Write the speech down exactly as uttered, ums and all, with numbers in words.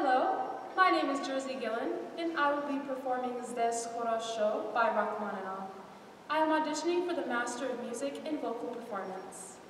Hello, my name is Jersey Gillen, and I will be performing Zdes Khorosho by Rachmaninoff. I am auditioning for the Master of Music in Vocal Performance.